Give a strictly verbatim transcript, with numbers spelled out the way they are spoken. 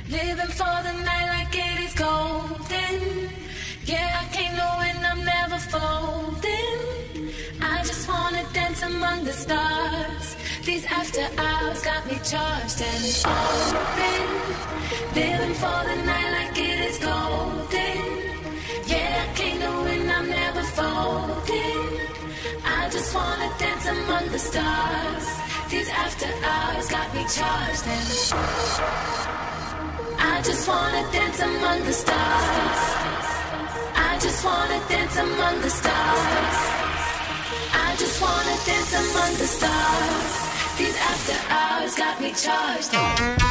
Living for the night like it is golden. Yeah, I can't know when I'm never folding. I just wanna dance among the stars. These after hours got me charged and open. Living for the night like it is golden. Yeah, I can't know when I'm never folding. I just wanna dance among the stars. These after hours got me charged and I just wanna dance among the stars. I just wanna dance among the stars. I just wanna dance among the stars. These after hours got me charged.